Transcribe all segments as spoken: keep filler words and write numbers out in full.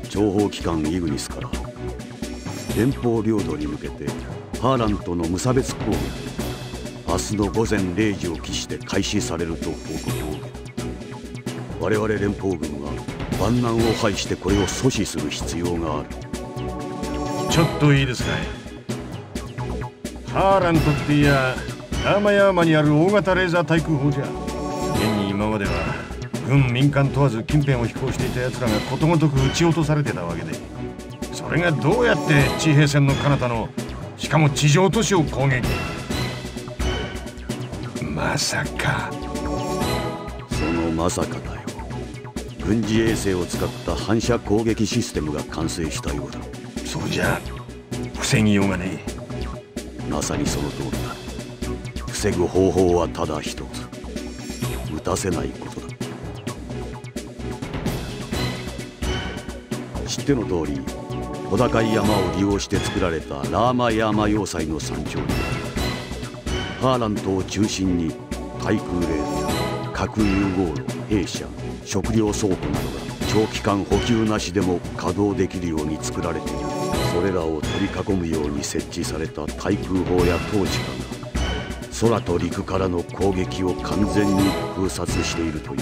諜報機関イグニスから連邦領土に向けてハーラントの無差別攻撃明日の午前れいじを期して開始されると報告を受けた。我々連邦軍は万難を排してこれを阻止する必要がある。 ちょっといいですかい。ハーラントっていや山々にある大型レーザー対空砲じゃ。現に今までは軍民間問わず近辺を飛行していた奴らがことごとく撃ち落とされてたわけで、それがどうやって地平線の彼方のしかも地上都市を攻撃。まさか。 そのまさかだよ。軍事衛星を使った反射攻撃システムが完成したようだ。 それじゃ防ぎようがねえ。まさにその通りだ。防ぐ方法はただ一つ、撃たせないことだ。知っての通り、小高い山を利用して作られたラーマヤーマ要塞の山頂にハーラントを中心に対空レーダー、核融合炉、兵舎、食料倉庫などが長期間補給なしでも稼働できるように作られている。それらを取り囲むように設置された対空砲や統治下が空と陸からの攻撃を完全に封殺しているという、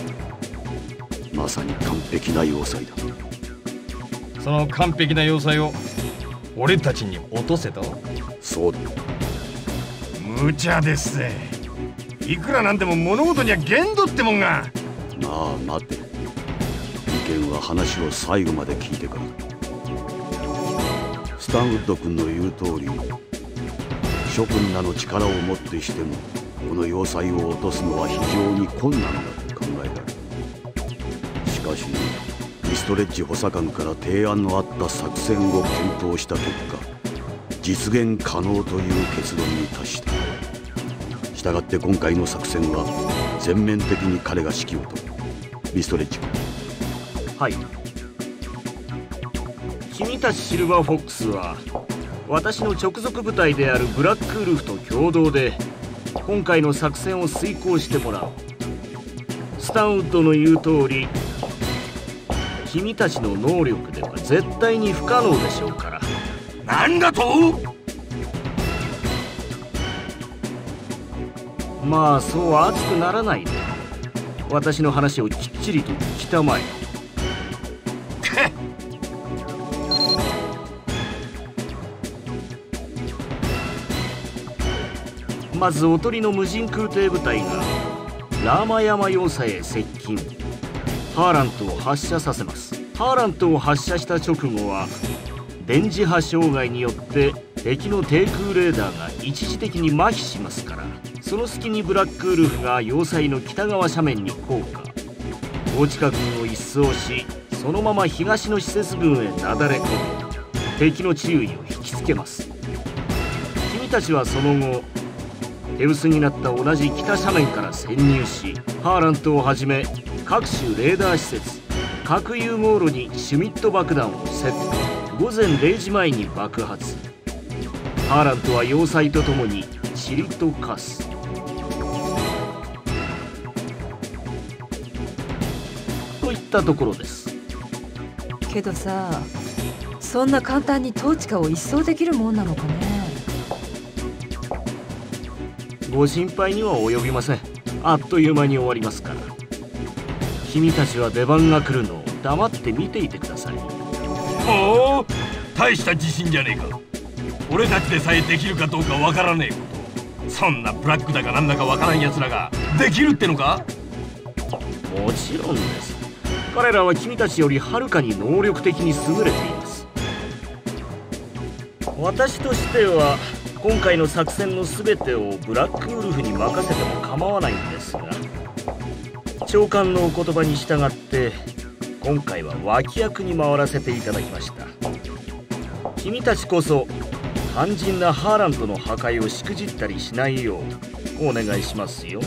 まさに完璧な要塞だ。 その完璧な要塞を俺たちに落とせと？ そうだ。 無茶ですぜ。いくらなんでも物事には限度ってもんが。 まあ待て。意見は話を最後まで聞いてからだ。スタンウッド君の言う通り、諸君らの力をもってしてもこの要塞を落とすのは非常に困難だと考えられる。しかしミストレッジ補佐官から提案のあった作戦を検討した結果、実現可能という結論に達した。したがって今回の作戦は全面的に彼が指揮を執る。ミストレッジ君。 はい。君たちシルバーフォックスは私の直属部隊であるブラックウルフと共同で今回の作戦を遂行してもらう。スタンウッドの言う通り、君たちの能力では絶対に不可能でしょうから。 なんだと？ まあそう熱くならないで、私の話をきっちりと聞きたまえ。まずおとりの無人空挺部隊がラーマヤマ要塞へ接近。ハーラントを発射させます。ハーラントを発射した直後は電磁波障害によって敵の低空レーダーが一時的に麻痺しますから、その隙にブラックウルフが要塞の北側斜面に降下。統治下軍を一掃し、そのまま東の施設群へなだれ込み敵の注意を引きつけます。君たちはその後手薄になった同じ北斜面から潜入し、ハーラントをはじめ各種レーダー施設、核融合炉にシュミット爆弾をセット。午前れいじまえに爆発。ハーラントは要塞とともに塵と化す。といったところです。 けどさ、そんな簡単に統治下を一掃できるもんなのかね。 ご心配には及びません。あっという間に終わりますから。君たちは出番が来るのを黙って見ていてください。 おお、大した自信じゃねえか。俺たちでさえできるかどうかわからねえこと、そんなブラックだかなんだかわからんやつらができるってのか？ もちろんです。彼らは君たちよりはるかに能力的に優れています。私としては今回の作戦の全てをブラックウルフに任せても構わないんですが、長官のお言葉に従って今回は脇役に回らせていただきました。君たちこそ肝心なハーラントの破壊をしくじったりしないようお願いしますよ。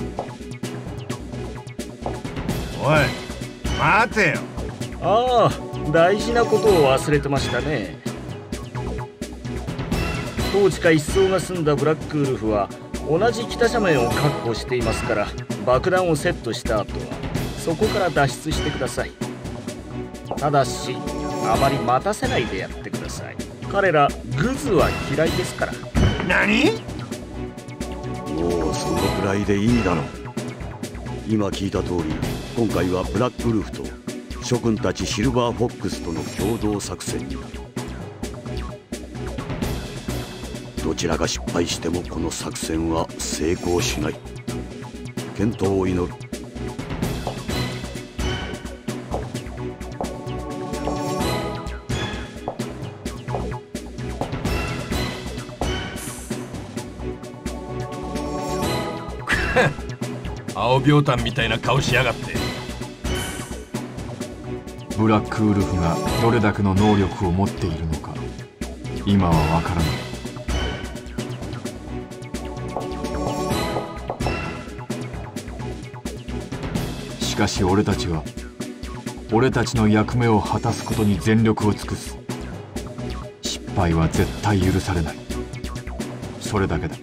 おい待てよ。 ああ、大事なことを忘れてましたね。統治下一掃が済んだブラックウルフは同じ北斜面を確保していますから、爆弾をセットした後はそこから脱出してください。ただしあまり待たせないでやってください。彼らグズは嫌いですから。 何？ もうそのくらいでいいだろう。今聞いた通り、今回はブラックウルフと諸君たちシルバーフォックスとの共同作戦になる。どちらが失敗してもこの作戦は成功しない。健闘を祈る。 青ビョウタンみたいな顔しやがって。 ブラックウルフがどれだけの能力を持っているのか今はわからない。しかし俺たちは俺たちの役目を果たすことに全力を尽くす。失敗は絶対許されない。それだけだ。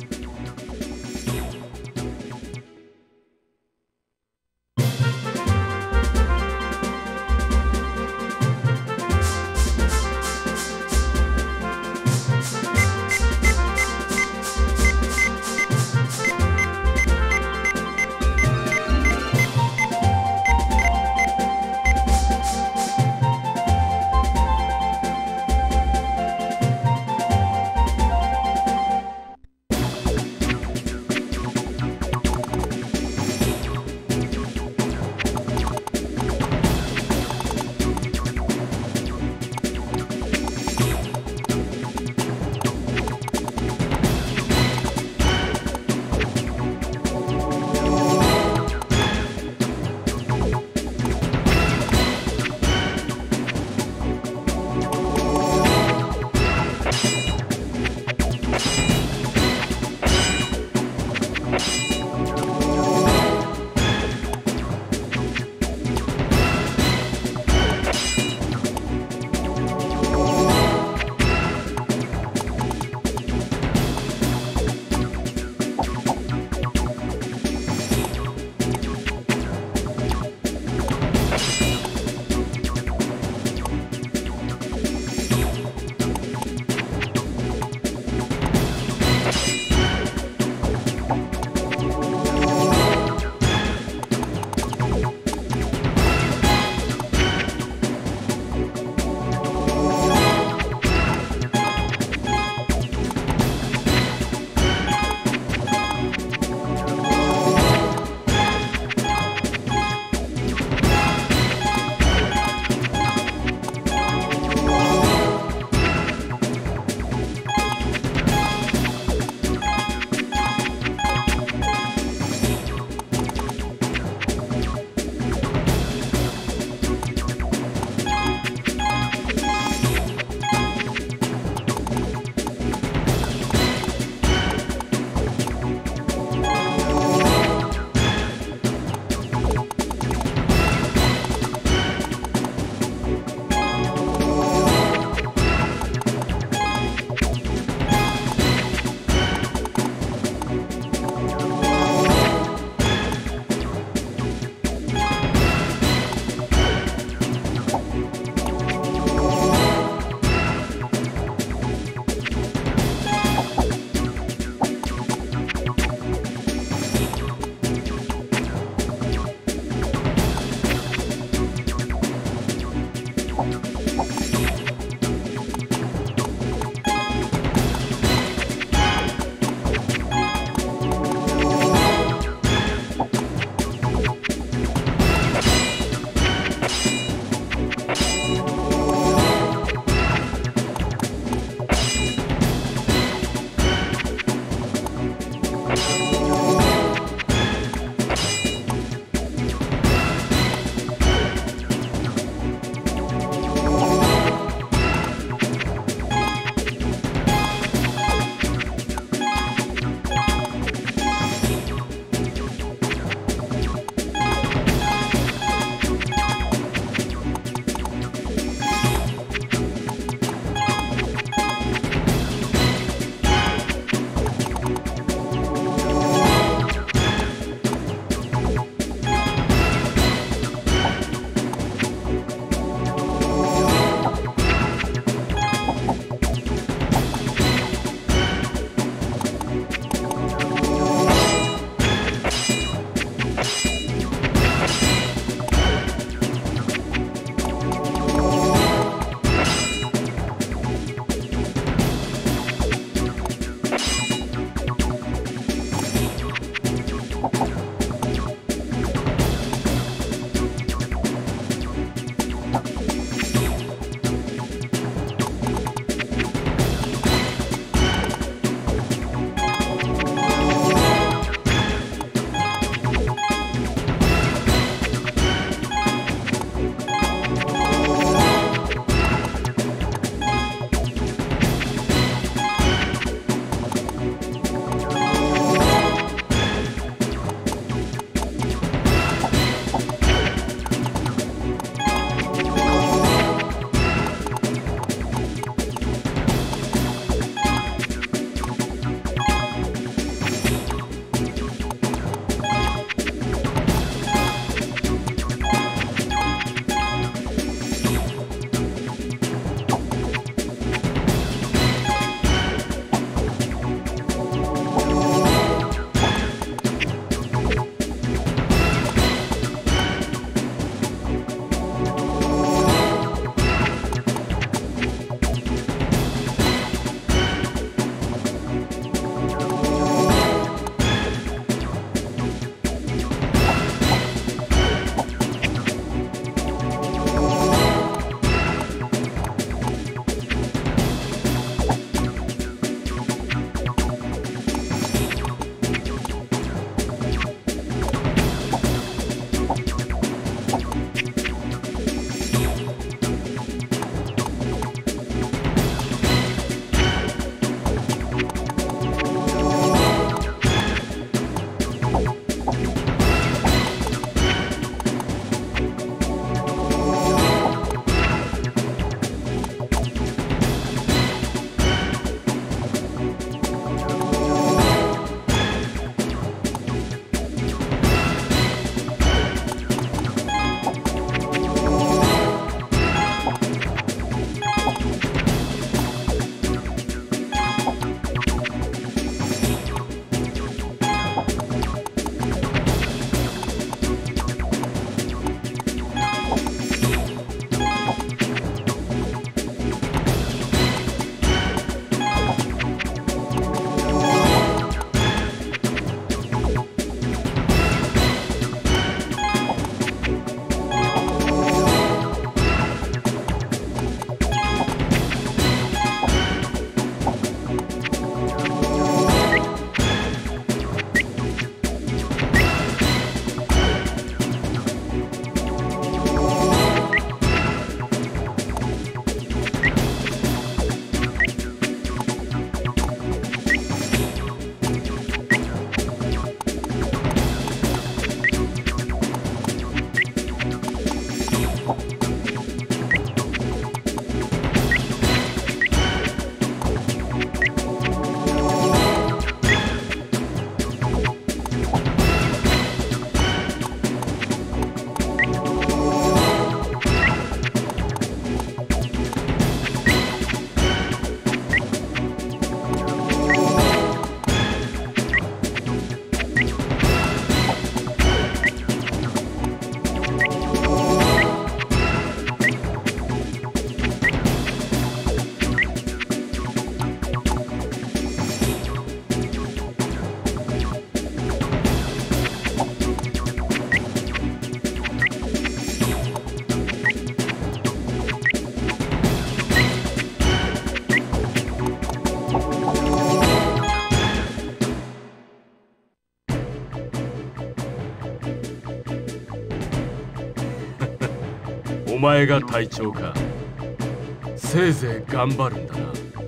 お前が隊長か。せいぜい頑張るんだ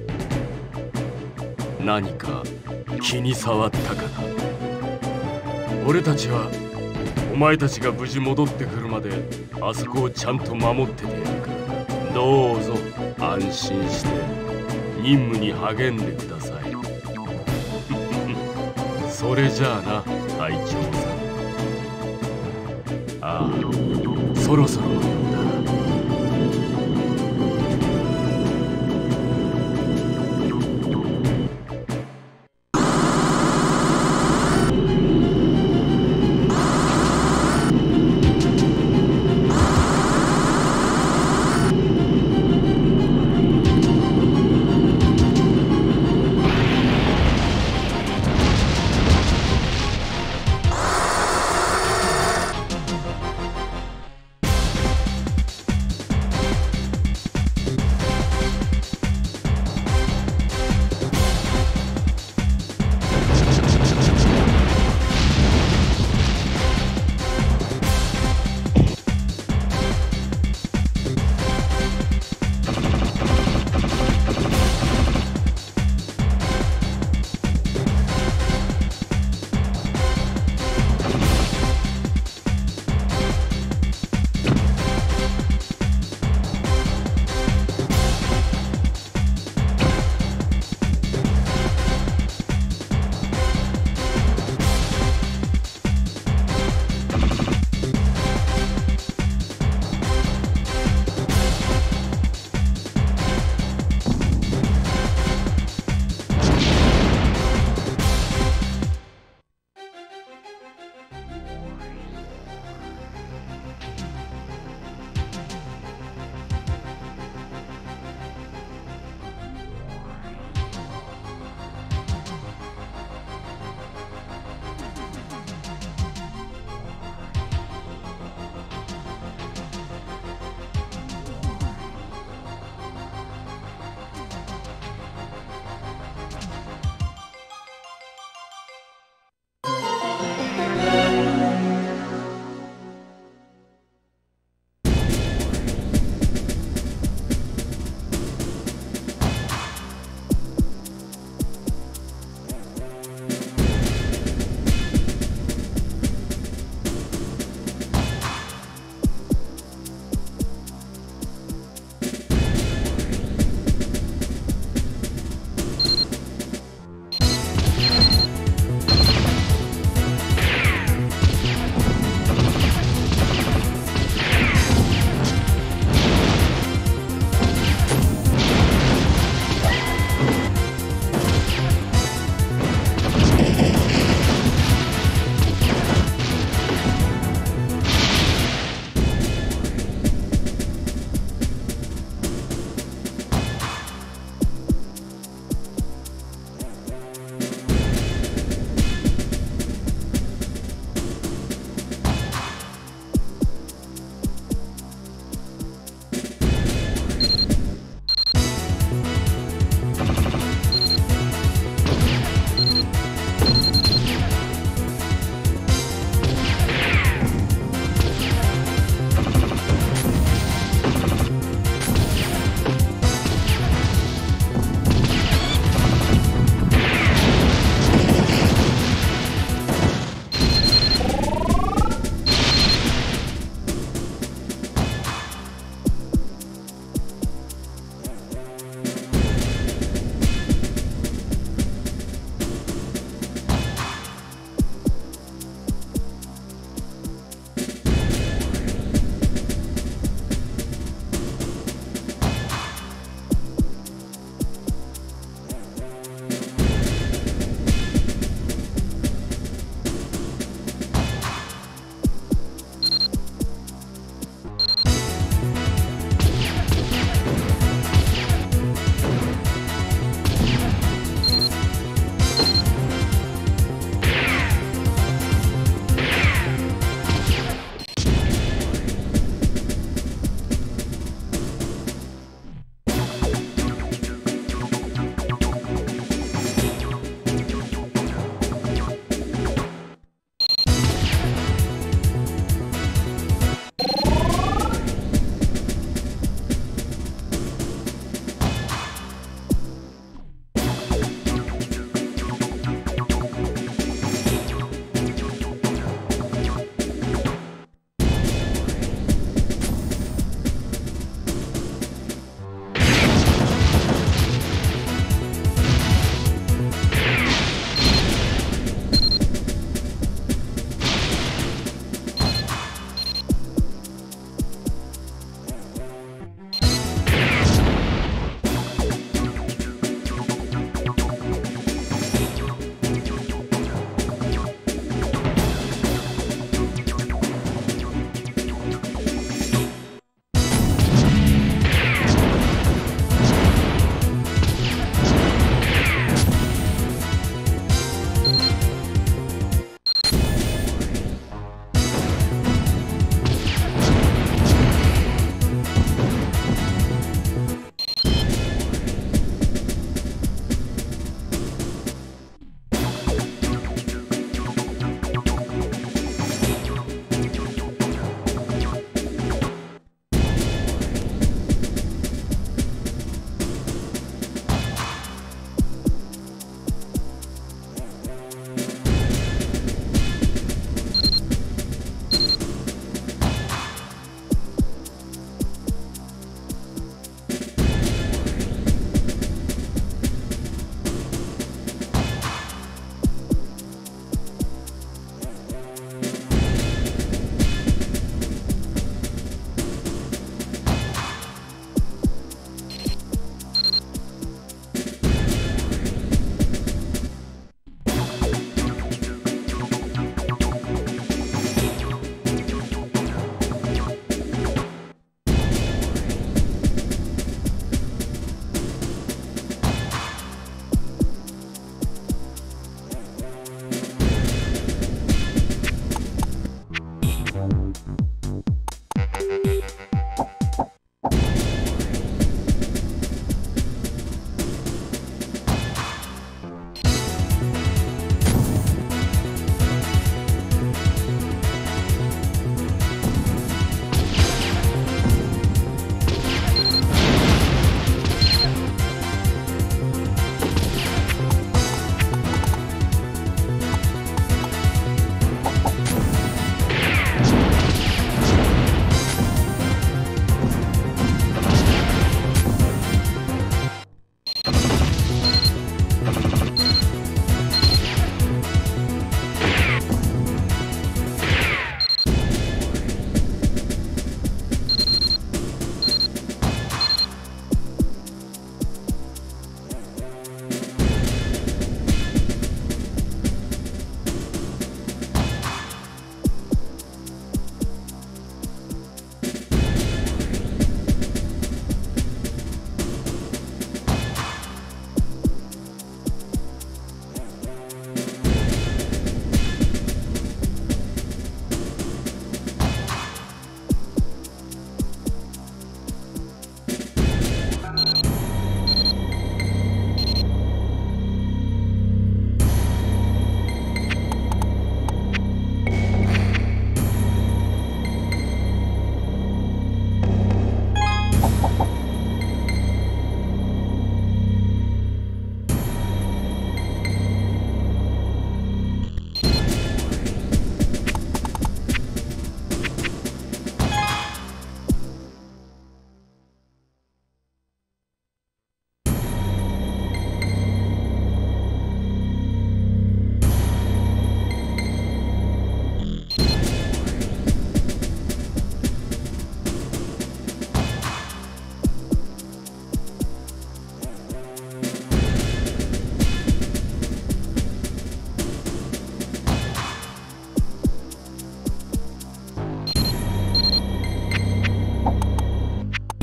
な。何か気に障ったかな。俺たちはお前たちが無事戻ってくるまであそこをちゃんと守っててやるから、どうぞ安心して任務に励んでください。それじゃあな、隊長さん。ああ、そろそろのようだ。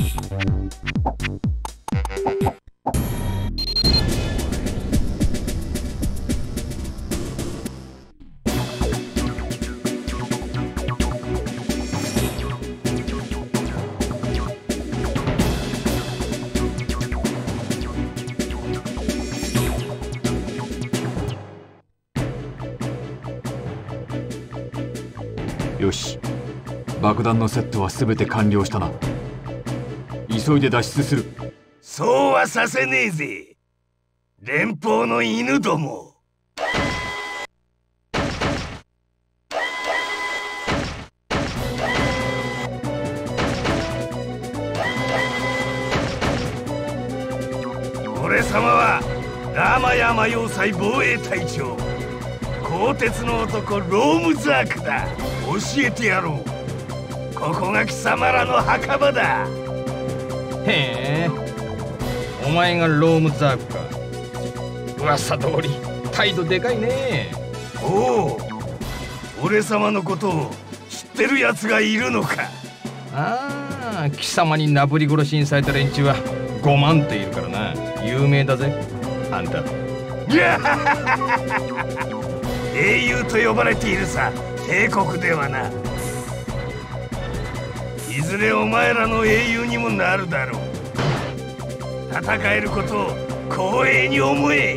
よし、爆弾のセットは全て完了したな。急いで脱出する。 そうはさせねえぜ、連邦の犬ども。俺様はラーマヤーマ要塞防衛隊長、鋼鉄の男ロームザークだ。教えてやろう。ここが貴様らの墓場だ。 へえ、お前がロームザークか。噂通り態度でかいね。 おお、俺様のことを知ってるやつがいるのか。 ああ、貴様になぶり殺しにされた連中はごまんっているからな。有名だぜあんた。 英雄と呼ばれているさ、帝国ではな。いずれお前らの英雄にもなるだろう。戦えることを光栄に思え。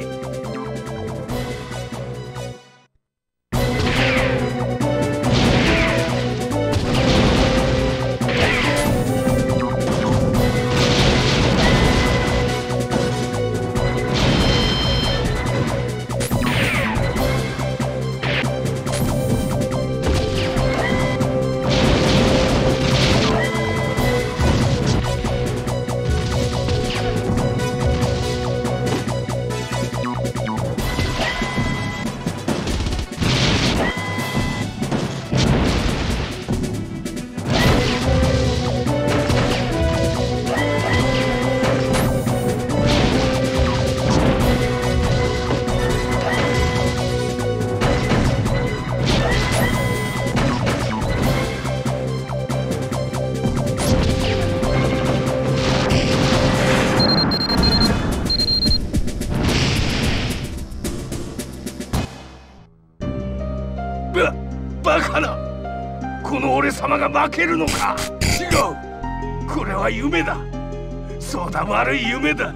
バカな、この俺様が負けるのか。違う、これは夢だ。そうだ、悪い夢だ。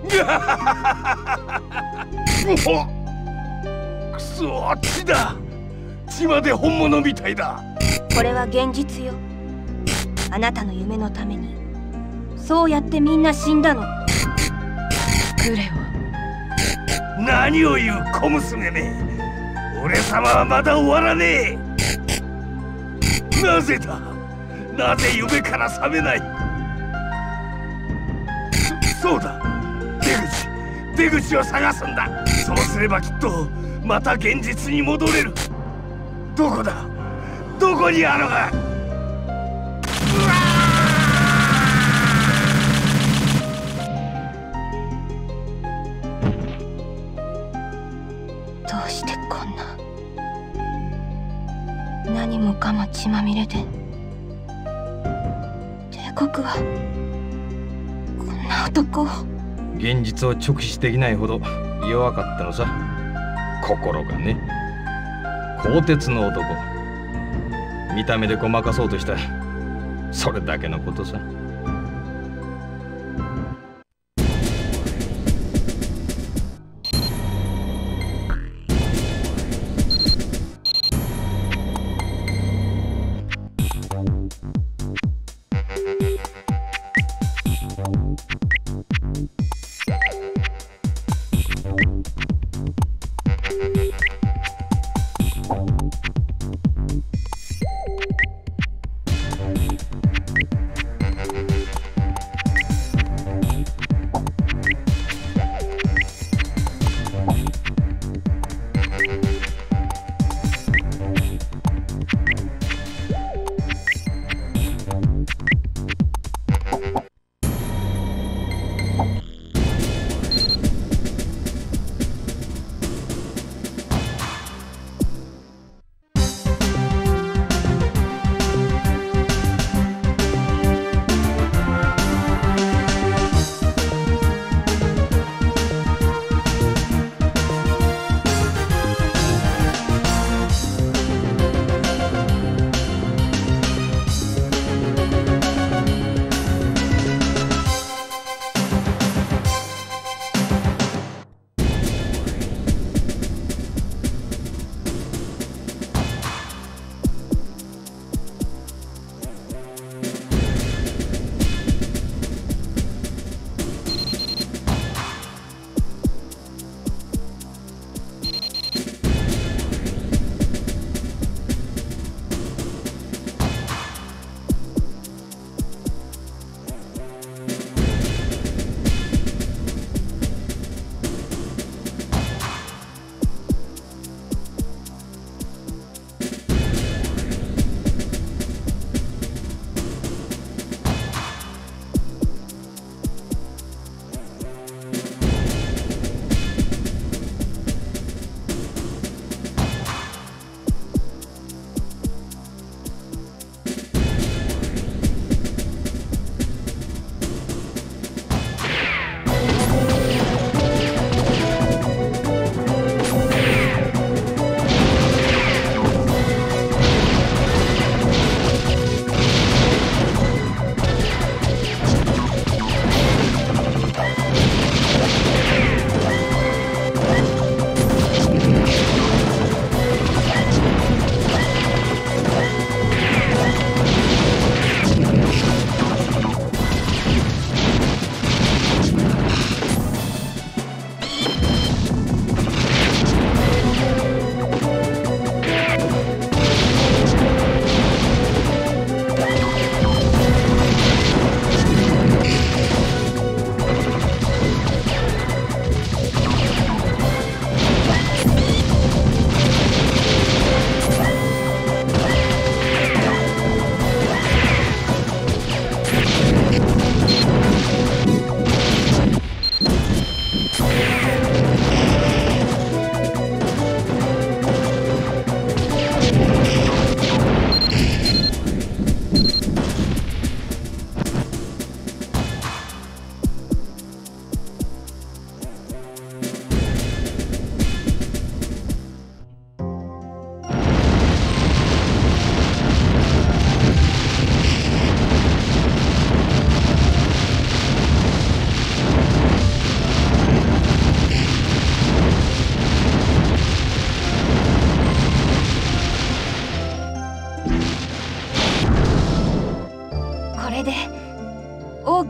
くそ、血だ。血まで本物みたいだ。 これは現実よ。あなたの夢のためにそうやってみんな死んだの。 クレオ、 何を言う小娘め。俺様はまだ終わらねえ。なぜだ、なぜ夢から覚めない。そそうだ、出口出口を探すんだ。そうすればきっとまた現実に戻れる。どこだ、どこにあるが。 どうしてこんな、何もかも血まみれで。帝国はこんな男を。 現実を直視できないほど弱かったのさ、心がね。鋼鉄の男、見た目でごまかそうとした、それだけのことさ。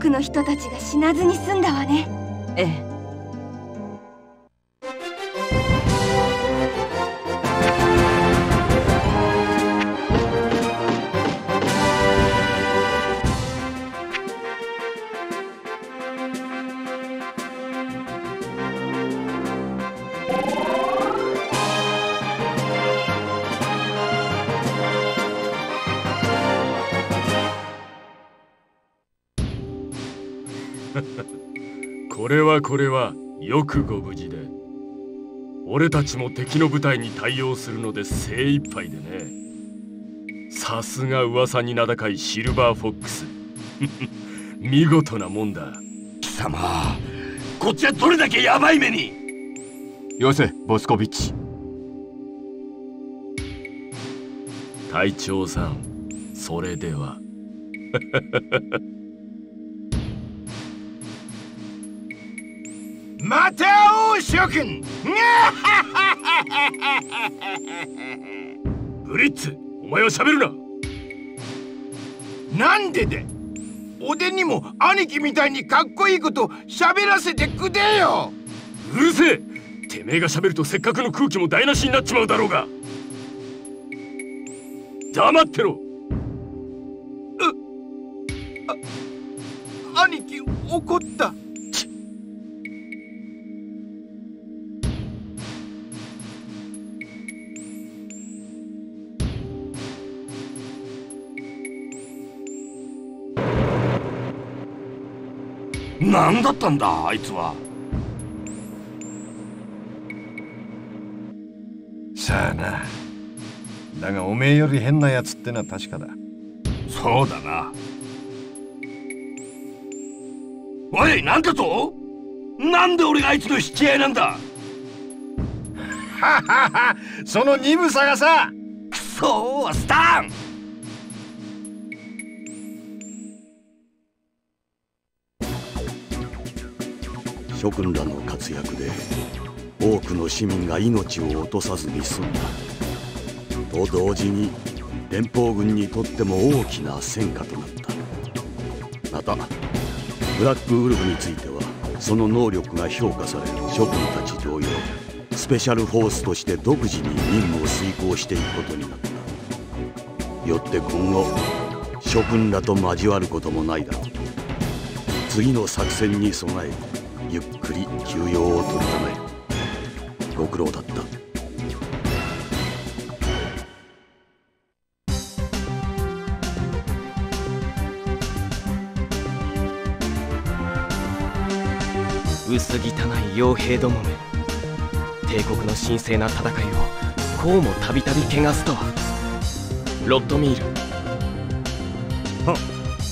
くの人たちが死なずに済んだわね。 ええ。 これはこれはよくご無事で。俺たちも敵の部隊に対応するので精一杯でね。さすが噂に名高いシルバーフォックス。見事なもんだ。 貴様、こっちはどれだけヤバい目に。 よせボスコビッチ。 隊長さん、それでは。 また王諸君。 ブリッツ、お前は喋るな。なんでで俺にも兄貴みたいにかっこいいこと喋らせてくれよ。 うるせえ。てめえが喋るとせっかくの空気も台無しになっちまうだろうが。黙ってろ。 あ、兄貴怒った。 何だったんだあいつは。 さあな。だがおめえより変なやつってのは確かだ。 そうだな。おい、なんだと。なんで俺があいつの引き合いなんだ。 ははは、その鈍さがさ。 くそー、スタン。 諸君らの活躍で多くの市民が命を落とさずに済んだと同時に、連邦軍にとっても大きな戦果となった。またブラックウルフについてはその能力が評価される諸君たち同様、スペシャルフォースとして独自に任務を遂行していくことになった。よって今後諸君らと交わることもないだろう。次の作戦に備えてゆっくり休養を取るためご苦労だった。 薄汚い傭兵どもめ。帝国の神聖な戦いをこうもたびたび汚すとは。ロッドミール。 はっ。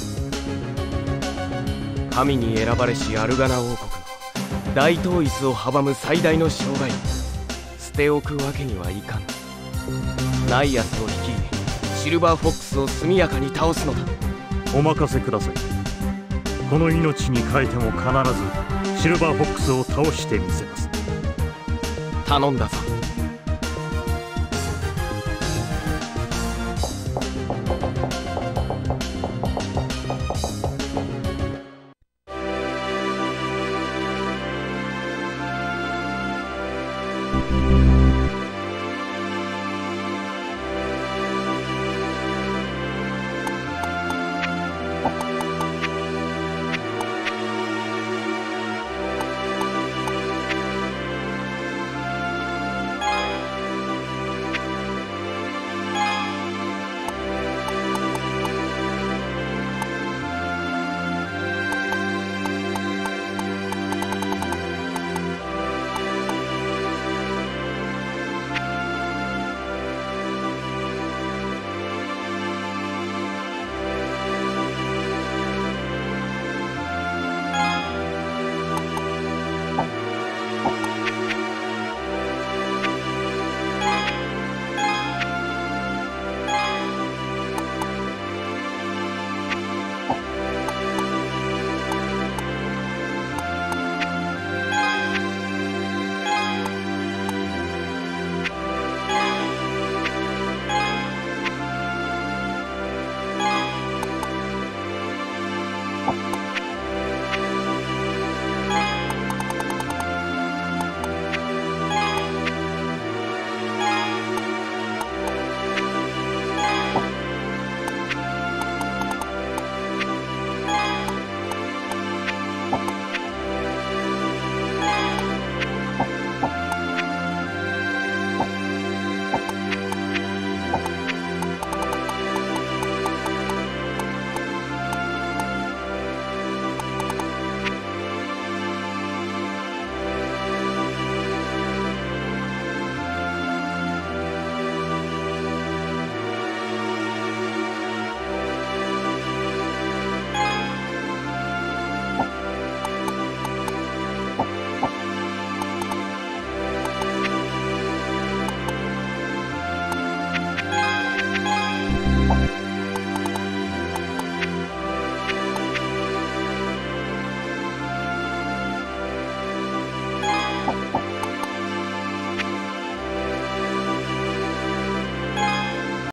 神に選ばれしアルガナ王国の大統一を阻む最大の障害、捨ておくわけにはいかん。ナイアスを率いシルバーフォックスを速やかに倒すのだ。 お任せください。この命に代えても必ずシルバーフォックスを倒してみせます。 頼んだぞ。 うん。